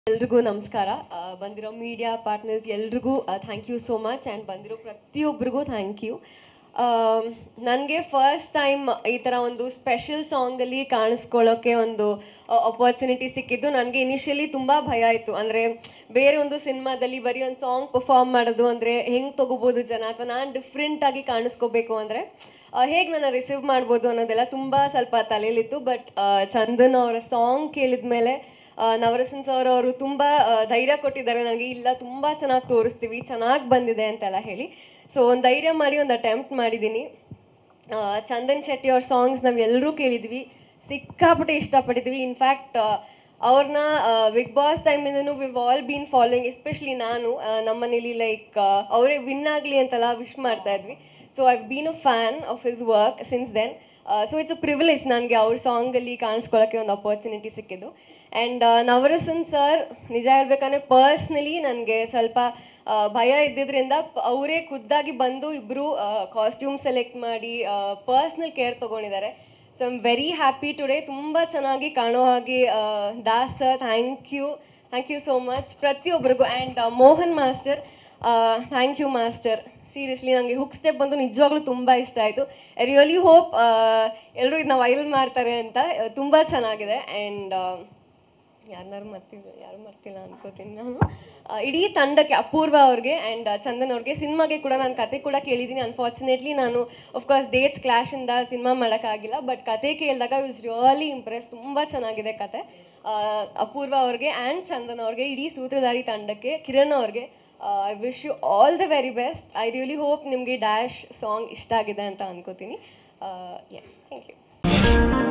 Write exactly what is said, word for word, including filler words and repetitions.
ಎಲ್ರಿಗೂ ನಮಸ್ಕಾರ. ಬಂದಿರೋ ಮೀಡಿಯಾ ಪಾರ್ಟ್ನರ್ಸ್ ಎಲ್ರಿಗೂ thank you so much. And ಬಂದಿರೋ ಪ್ರತಿಯೊಬ್ಬರಿಗೂ ಥ್ಯಾಂಕ್ ಯು. ನನಗೆ ಫಸ್ಟ್ ಟೈಮ್ ಈ ಥರ ಒಂದು ಸ್ಪೆಷಲ್ ಸಾಂಗಲ್ಲಿ ಕಾಣಿಸ್ಕೊಳ್ಳೋಕ್ಕೆ ಒಂದು ಅಪರ್ಚುನಿಟಿ ಸಿಕ್ಕಿದ್ದು. ನನಗೆ ಇನಿಷಿಯಲಿ ತುಂಬ ಭಯ ಇತ್ತು. ಅಂದರೆ ಬೇರೆ ಒಂದು ಸಿನಿಮಾದಲ್ಲಿ ಬರೀ ಒಂದು ಸಾಂಗ್ ಪರ್ಫಾರ್ಮ್ ಮಾಡೋದು ಅಂದರೆ ಹೆಂಗೆ ತೊಗೋಬೋದು ಜನ, ಅಥವಾ ನಾನು ಡಿಫ್ರೆಂಟಾಗಿ ಕಾಣಿಸ್ಕೋಬೇಕು ಅಂದರೆ ಹೇಗೆ ನಾನು ರಿಸೀವ್ ಮಾಡ್ಬೋದು ಅನ್ನೋದೆಲ್ಲ ತುಂಬ ಸ್ವಲ್ಪ ತಲೆಯಲ್ಲಿತ್ತು. ಬಟ್ ಚಂದನ್ ಅವರ ಸಾಂಗ್ ಕೇಳಿದ ಮೇಲೆ ನವರಸನ್ ಸರ್ ಅವರು ತುಂಬ ಧೈರ್ಯ ಕೊಟ್ಟಿದ್ದಾರೆ ನನಗೆ. ಇಲ್ಲ, ತುಂಬ ಚೆನ್ನಾಗಿ ತೋರಿಸ್ತೀವಿ, ಚೆನ್ನಾಗಿ ಬಂದಿದೆ ಅಂತೆಲ್ಲ ಹೇಳಿ. ಸೊ ಒಂದು ಧೈರ್ಯ ಮಾಡಿ ಒಂದು ಅಟೆಂಪ್ಟ್ ಮಾಡಿದ್ದೀನಿ. ಚಂದನ್ ಶೆಟ್ಟಿ ಅವ್ರ ಸಾಂಗ್ಸ್ ನಾವು ಎಲ್ಲರೂ ಕೇಳಿದ್ವಿ, ಸಿಕ್ಕಾಪಟ್ಟೆ ಇಷ್ಟಪಟ್ಟಿದ್ವಿ. ಇನ್ಫ್ಯಾಕ್ಟ್ ಅವ್ರನ್ನ ಬಿಗ್ ಬಾಸ್ ಟೈಮಿಂದನೂ we've all been following. Especially ನಾನು ನಮ್ಮ ಮನೇಲಿ ಲೈಕ್ ಅವರೇ ವಿನ್ ಆಗಲಿ ಅಂತೆಲ್ಲ ವಿಶ್ ಮಾಡ್ತಾ ಇದ್ವಿ. So I've been a fan of his work since then. So it's a privilege ನನಗೆ ಅವ್ರ ಸಾಂಗಲ್ಲಿ ಕಾಣಿಸ್ಕೊಳ್ಳೋಕ್ಕೆ ಒಂದು ಅಪರ್ಚುನಿಟಿ ಸಿಕ್ಕಿದ್ದು. ಆ್ಯಂಡ್ ನವರಸನ್ ಸರ್ ನಿಜ ಹೇಳ್ಬೇಕಂದ್ರೆ ಪರ್ಸ್ನಲಿ ನನಗೆ ಸ್ವಲ್ಪ ಭಯ ಇದ್ದಿದ್ದರಿಂದ ಅವರೇ ಖುದ್ದಾಗಿ ಬಂದು ಇಬ್ಬರು ಕಾಸ್ಟ್ಯೂಮ್ ಸೆಲೆಕ್ಟ್ ಮಾಡಿ ಪರ್ಸ್ನಲ್ ಕೇರ್ ತೊಗೊಂಡಿದ್ದಾರೆ. So I am very happy today. ತುಂಬ ಚೆನ್ನಾಗಿ ಕಾಣೋ ಹಾಗೆ Das sir, thank you thank you so much ಪ್ರತಿಯೊಬ್ಬರಿಗೂ. And Mohan master, thank you master. Seriously ನನಗೆ ಹುಕ್ ಸ್ಟೆಪ್ ಬಂದು ನಿಜವಾಗ್ಲೂ ತುಂಬ ಇಷ್ಟ ಆಯಿತು. ಐ ರಿಯಲಿ ಹೋಪ್ ಎಲ್ಲರೂ ಇದನ್ನ ವೈರಲ್ ಮಾಡ್ತಾರೆ ಅಂತ. ತುಂಬ ಚೆನ್ನಾಗಿದೆ. ಆ್ಯಂಡ್ ಯಾರನ್ನಾರು ಮರ್ತಿಲ್ಲ ಯಾರು ಮರ್ತಿಲ್ಲ ಅನ್ಕೋತೀನಿ ನಾನು. ಇಡೀ ತಂಡಕ್ಕೆ, ಅಪೂರ್ವ ಅವ್ರಿಗೆ ಆ್ಯಂಡ್ ಚಂದನ್ ಅವ್ರಿಗೆ, ಸಿನಿಮಾಗೆ ಕೂಡ ನಾನು ಕತೆ ಕೂಡ ಕೇಳಿದ್ದೀನಿ. ಅನ್ಫಾರ್ಚುನೇಟ್ಲಿ ನಾನು ಆಫ್ಕೋರ್ಸ್ ಡೇಟ್ಸ್ ಕ್ಲಾಶಿಂದ ಸಿನಿಮಾ ಮಾಡೋಕ್ಕಾಗಿಲ್ಲ. ಬಟ್ ಕತೆ ಕೇಳಿದಾಗ ಐ ವಾಸ್ ರಿಯಲಿ ಇಂಪ್ರೆಸ್. ತುಂಬ ಚೆನ್ನಾಗಿದೆ ಕತೆ. ಅಪೂರ್ವ ಅವ್ರಿಗೆ ಆ್ಯಂಡ್ ಚಂದನ್ ಅವ್ರಿಗೆ, ಇಡೀ ಸೂತ್ರಧಾರಿ ತಂಡಕ್ಕೆ, ಕಿರಣ್ ಅವ್ರಿಗೆ I wish you all the very best. I really hope ನಿಮಗೆ ಡ್ಯಾಶ್ ಸಾಂಗ್ ಇಷ್ಟ ಆಗಿದೆ ಅಂತ ಅನ್ಕೋತೀನಿ. Yes, thank you.